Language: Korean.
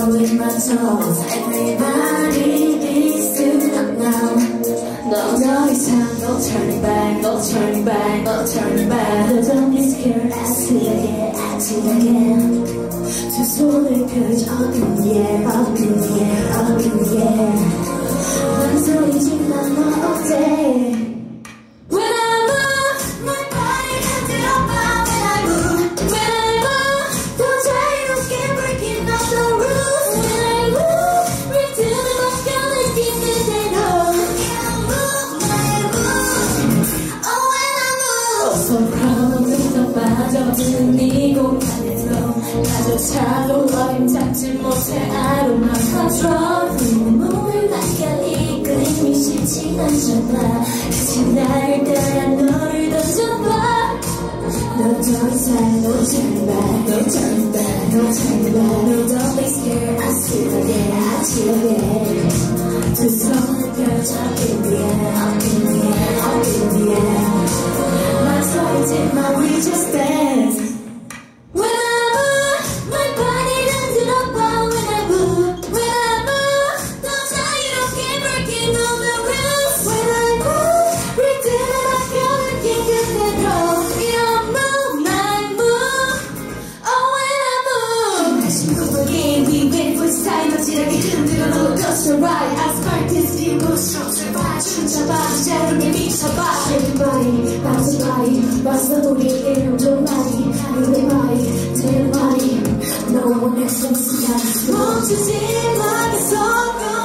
in my toes. Everybody needs to know now. No 이상, no turning back, no turning back, no turning back. No, don't be scared, ask it again, ask it again. 두 손을 펴지 up in the air, up in the air, up in the air. 망설이지만 너 어때? When I move, my body 흔들어봐. When I move, when I move, 더 자유롭게 breaking up the rules. When I move, 리듬을 바꿔 느끼는 대로. When I move, oh when I move. 어서 프로그램 빠져드는 이곳 안에서 가져차도 어림잡지 못해 I don't have control. 네 몸을 맡겨 이끌림이 쉽지 않잖아. 그치 나를 따라 너를 던져봐. No 더 이상 no turning back, no turning back, no turning back. No don't be scared, I see it again, I see it again. 두 손을 펴져 up in the air, up in the air, up in the air. 망설이지만 we just dance. When I move, my body 흔들어봐. When I move, when I move, 더 자유롭게 breaking all the rules. When I move, 리듬을 바꿔 느낀 그대로. We don't move, I move, oh when I move. 다시 굽어긴 we wait for time. 어지럽게 흔들어 놓은 것처럼 right. Asphalt 뛰고 strong 봐. 춤춰봐, 자유롭게 미쳐봐. Everybody, bounce your body. 봤어 우리 이름 좀 많이. 내 말이, 내 말이. No one else wants to 멈추지 마 계속